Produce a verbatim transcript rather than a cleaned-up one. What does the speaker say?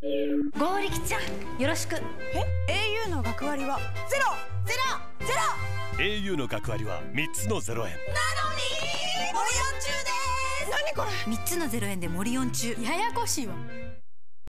剛力ちゃんよろしく。 え au の学割はゼロゼロゼロ。 au の学割はみっつのゼロえんなのに森四中です。何これ。 みっつのゼロえんで森四中。 ややこしいわ。